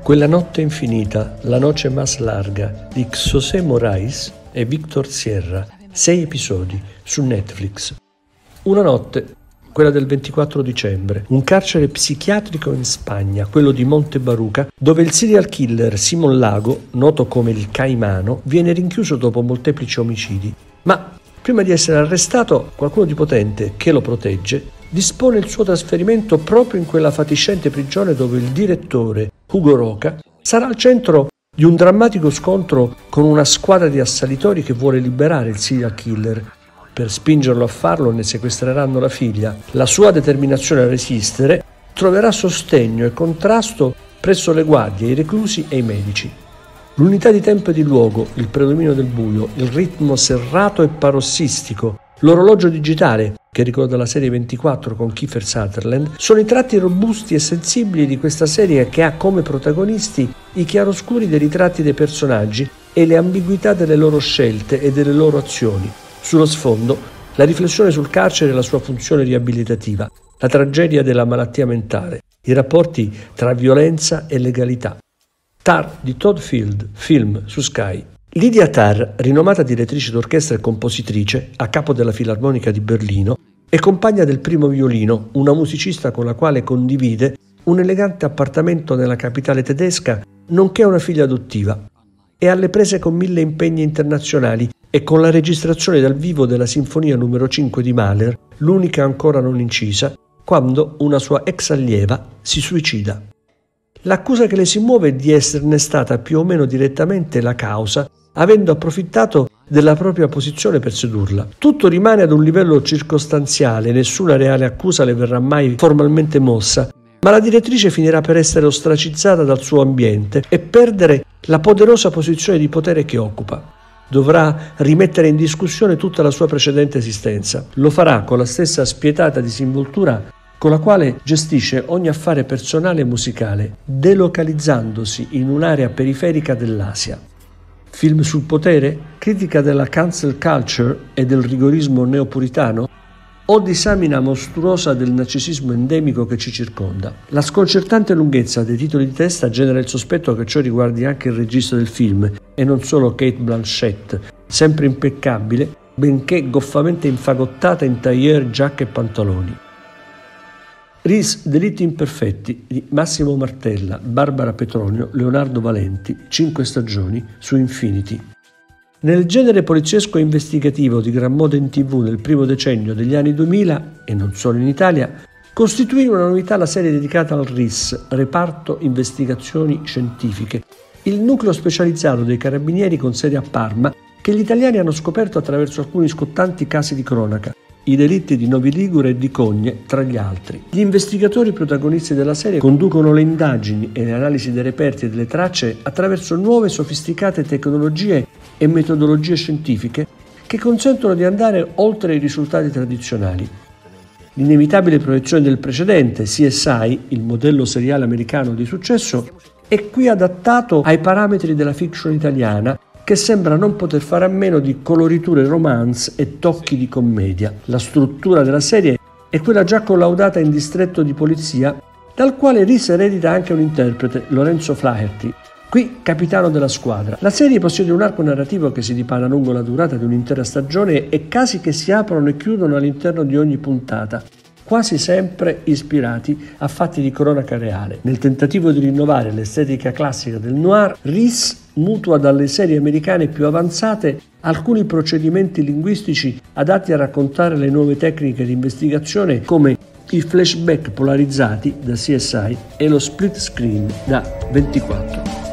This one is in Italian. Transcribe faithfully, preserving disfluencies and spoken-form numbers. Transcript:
Quella notte infinita, la noce más larga di José Moraes e Víctor Sierra, sei episodi su Netflix. Una notte, quella del ventiquattro dicembre, un carcere psichiatrico in Spagna, quello di Monte Baruca, dove il serial killer Simon Lago, noto come il Caimano, viene rinchiuso dopo molteplici omicidi. Ma prima di essere arrestato, qualcuno di potente che lo protegge dispone il suo trasferimento proprio in quella fatiscente prigione dove il direttore, Hugo Roca, sarà al centro di un drammatico scontro con una squadra di assalitori che vuole liberare il serial killer. Per spingerlo a farlo ne sequestreranno la figlia. La sua determinazione a resistere troverà sostegno e contrasto presso le guardie, i reclusi e i medici. L'unità di tempo e di luogo, il predominio del buio, il ritmo serrato e parossistico, l'orologio digitale, che ricorda la serie ventiquattro con Kiefer Sutherland, sono i tratti robusti e sensibili di questa serie che ha come protagonisti i chiaroscuri dei ritratti dei personaggi e le ambiguità delle loro scelte e delle loro azioni. Sullo sfondo, la riflessione sul carcere e la sua funzione riabilitativa, la tragedia della malattia mentale, i rapporti tra violenza e legalità. Tar di Todd Field, film su Sky. Lydia Tarr, rinomata direttrice d'orchestra e compositrice, a capo della Filarmonica di Berlino, è compagna del primo violino, una musicista con la quale condivide un elegante appartamento nella capitale tedesca, nonché una figlia adottiva. È alle prese con mille impegni internazionali e con la registrazione dal vivo della Sinfonia numero cinque di Mahler, l'unica ancora non incisa, quando una sua ex allieva si suicida. L'accusa che le si muove è di esserne stata più o meno direttamente la causa, avendo approfittato della propria posizione per sedurla. Tutto rimane ad un livello circostanziale, nessuna reale accusa le verrà mai formalmente mossa, ma la direttrice finirà per essere ostracizzata dal suo ambiente e perdere la poderosa posizione di potere che occupa. Dovrà rimettere in discussione tutta la sua precedente esistenza. Lo farà con la stessa spietata disinvoltura con la quale gestisce ogni affare personale e musicale, delocalizzandosi in un'area periferica dell'Asia. Film sul potere? Critica della cancel culture e del rigorismo neopuritano? O disamina mostruosa del narcisismo endemico che ci circonda? La sconcertante lunghezza dei titoli di testa genera il sospetto che ciò riguardi anche il regista del film, e non solo Cate Blanchett, sempre impeccabile, benché goffamente infagottata in tailleur, giacca e pantaloni. Ris, Delitti imperfetti di Massimo Martella, Barbara Petronio, Leonardo Valenti, cinque stagioni su Infinity. Nel genere poliziesco e investigativo di gran moda in tivù nel primo decennio degli anni duemila, e non solo in Italia, costituì una novità la serie dedicata al R I S, Reparto Investigazioni Scientifiche, il nucleo specializzato dei carabinieri con sede a Parma che gli italiani hanno scoperto attraverso alcuni scottanti casi di cronaca, i delitti di Novi Ligure e di Cogne, tra gli altri. Gli investigatori protagonisti della serie conducono le indagini e le analisi dei reperti e delle tracce attraverso nuove sofisticate tecnologie e metodologie scientifiche che consentono di andare oltre i risultati tradizionali. L'inevitabile proiezione del precedente, C S I, il modello seriale americano di successo, è qui adattato ai parametri della fiction italiana, che sembra non poter fare a meno di coloriture romance e tocchi di commedia. La struttura della serie è quella già collaudata in Distretto di Polizia, dal quale Ris eredita anche un interprete, Lorenzo Flaherty, qui capitano della squadra. La serie possiede un arco narrativo che si dipana lungo la durata di un'intera stagione e casi che si aprono e chiudono all'interno di ogni puntata, quasi sempre ispirati a fatti di cronaca reale. Nel tentativo di rinnovare l'estetica classica del noir, Ris mutua dalle serie americane più avanzate alcuni procedimenti linguistici adatti a raccontare le nuove tecniche di investigazione, come i flashback polarizzati da C S I e lo split screen da ventiquattro.